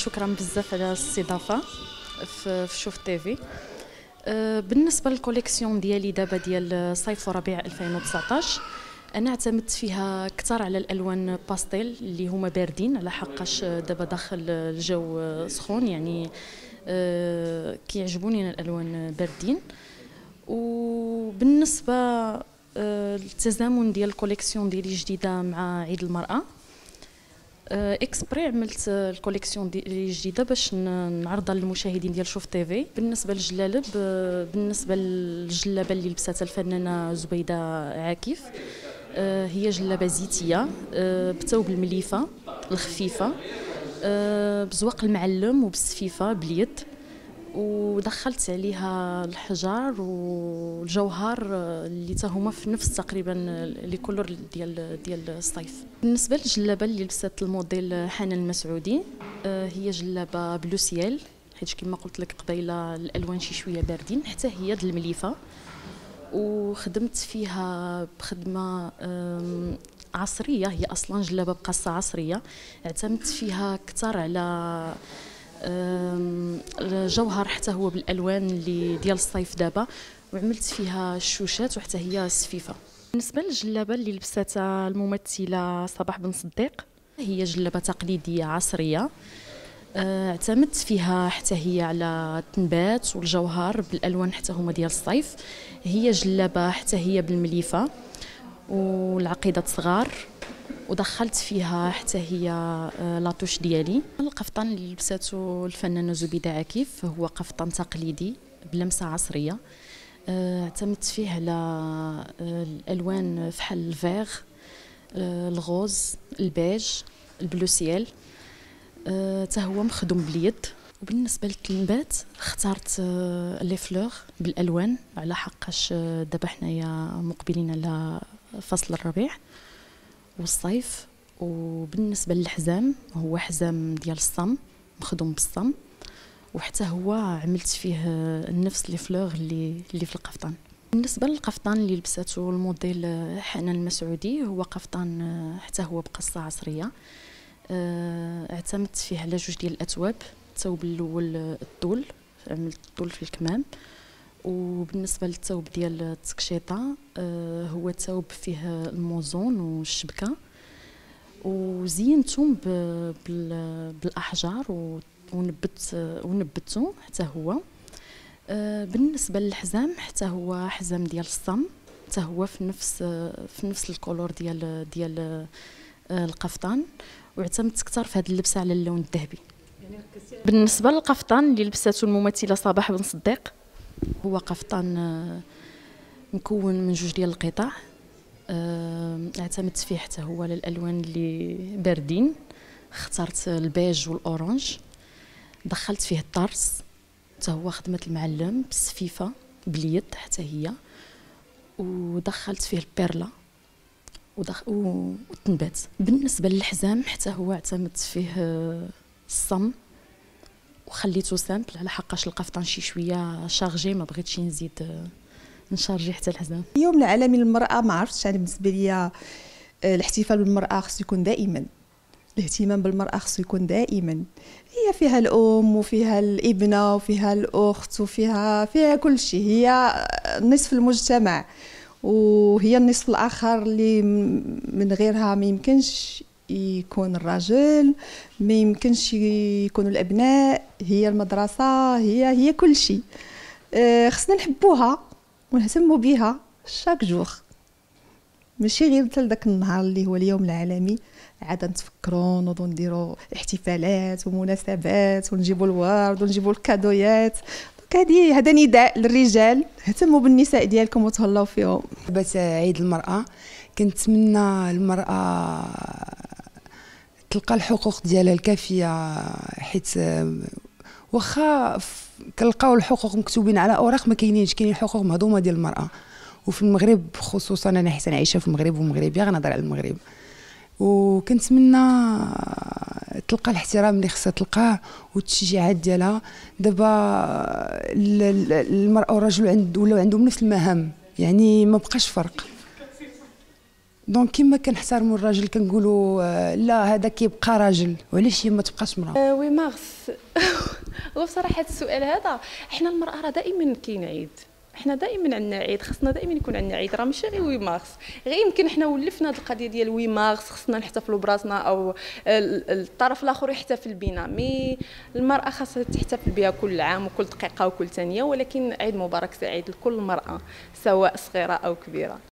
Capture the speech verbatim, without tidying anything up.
شكرا بزاف على الاستضافه في شوف تيفي. بالنسبه للكوليكسيون ديالي دابا ديال صيف وربيع ألفين وتسعطاش، انا اعتمدت فيها كثر على الالوان باستيل اللي هما باردين، على حقاش دابا داخل الجو سخون، يعني كيعجبوني الالوان باردين. وبالنسبه للتزامن ديال الكوليكسيون ديالي جديده مع عيد المراه، اكسبري عملت الكوليكسيون ديالي جديده باش نعرضها للمشاهدين ديال شوف تيفي. بالنسبه للجلالب، بالنسبه للجلابه اللي لبساتها الفنانه زبيده عاكف، هي جلابه زيتيه بثوب المليفه الخفيفه بزواق المعلم وبالسفيفه باليد، ودخلت عليها الحجار والجوهر اللي تا هما في نفس تقريبا لي كولور ديال ديال الصيف. بالنسبه للجلابه اللي لبست الموديل حنان المسعودي، هي جلابه بلو سيال، حيت كما قلت لك قبيله الالوان شي شويه باردين، حتى هي د المليفه، وخدمت فيها بخدمه عصريه. هي اصلا جلابه بقصه عصريه، اعتمدت فيها كثر على الجوهر حتى هو بالالوان اللي ديال الصيف دابا، وعملت فيها الشوشات وحتى هي سفيفه. بالنسبه للجلابه اللي لبستها الممثله صباح بن صديق، هي جلابه تقليديه عصريه، اعتمدت فيها حتى هي على التنبات والجوهر بالالوان حتى هما ديال الصيف. هي جلابه حتى هي بالمليفه والعقيده صغار، ودخلت فيها حتى هي لاطوش ديالي. القفطان اللي لبساتو الفنانه زبيده عاكف هو قفطان تقليدي بلمسه عصريه، اعتمدت فيه على الالوان فحال الفيغ، الغوز، البيج، البلو سيال، حتى هو مخدوم باليد. وبالنسبه للتنبات اخترت لي فلور بالالوان، على حقاش دابا حنايا مقبلين على فصل الربيع والصيف. وبالنسبه للحزام، هو حزام ديال الصم مخدوم بالصم، وحتى هو عملت فيه نفس لي فلور اللي اللي في القفطان. بالنسبه للقفطان اللي لبساتو الموديل حنان المسعودي، هو قفطان حتى هو بقصه عصريه، اعتمدت فيه على جوج ديال الاثواب. الثوب الاول الطول، عملت الطول في الكمام، وبالنسبه للثوب ديال التكشيطه هو ثوب فيه الموزون والشبكه، وزينتهم بالاحجار ونبت ونبتو حتى هو. بالنسبه للحزام، حتى هو حزام ديال الصم، حتى هو في نفس في نفس الكولور ديال ديال القفطان، واعتمدت اكثر في هذه اللبسه على اللون الذهبي. بالنسبه للقفطان اللي لبساتو الممثله صباح بن صديق، هو قفطان مكون من جوج ديال القطع، اعتمدت فيه حتى هو على الالوان اللي باردين. اخترت البيج والاورانج، دخلت فيه الطرس، حتى هو خدمه المعلم بالسفيفه باليد حتى هي، ودخلت فيه البيرلا ودخ... والتنبات. بالنسبه للحزام، حتى هو اعتمدت فيه الصم وخليته سامبل، على حقاش القفطان شي شويه شارجي، ما بغيتش نزيد نشارجي حتى الحزام. اليوم العالمي للمراه، ما عرفتش، يعني بالنسبه ليا الاحتفال بالمراه خصو يكون دائما، الاهتمام بالمراه خصو يكون دائما. هي فيها الام وفيها الابنه وفيها الاخت وفيها فيها كل شيء، هي نصف المجتمع، وهي النصف الاخر اللي من غيرها ما يمكنش يكون الرجل، ما يمكنش يكونوا الابناء. هي المدرسه، هي هي كل شيء. خصنا نحبوها ونهتموا بها شاك جوغ، ماشي غير حتى لذاك النهار اللي هو اليوم العالمي عاد نتفكروا نوضوا نديروا احتفالات ومناسبات ونجيبوا الورد ونجيبوا الكادويات. هذه هذا نداء للرجال، اهتموا بالنساء ديالكم وتهلاو فيهم. بس عيد المرأة كنتمنى المرأة تلقى الحقوق ديالها الكافية، حيت واخا كنلقاو الحقوق مكتوبين على اوراق ما كاينينش، كاينين حقوق مهضومه ديال المراه. وفي المغرب خصوصا، انا حيت انا عايشه في المغرب ومغربيه غنهضر على المغرب، وكنتمنى تلقى الاحترام اللي خصها تلقاه والتشجيعات ديالها. دابا المراه والرجل عند ولاو عندهم نفس المهام، يعني ما بقاش فرق. دونك كيما كنحترموا الراجل كنقولوا آه، لا هذا كيبقى راجل، وعلاش هي ما تبقاش مراه؟ آه وي مارس. هو بصراحه هذا السؤال هذا، احنا المراه راه دائما كاين عيد، احنا دائما عندنا عيد، خصنا دائما يكون عندنا عيد، راه ماشي غير وي مارس، غير يمكن حنا ولفنا هذه القضيه ديال وي مارس خصنا نحتفلوا براسنا او الطرف الاخر يحتفل بنا، مي المراه خاصها تحتفل بها كل عام وكل دقيقه وكل ثانيه، ولكن عيد مبارك سعيد لكل مراه سواء صغيره او كبيره.